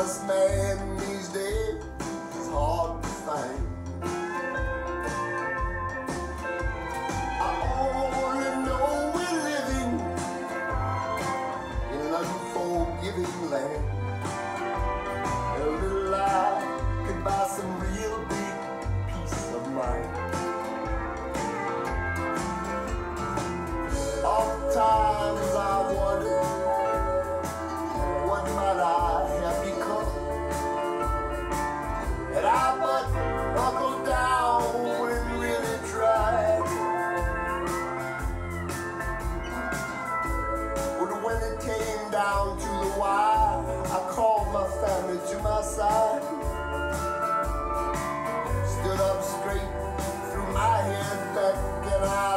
honest man these days is hard to find. I only know we're living in an unforgiving land. A little lie could buy some real big peace of mind. Oftentimes I wonder, what might I have become had I but buckled down and really tried? But when it came down to the wire, I called my family to my side, stood up straight, threw my head back, and I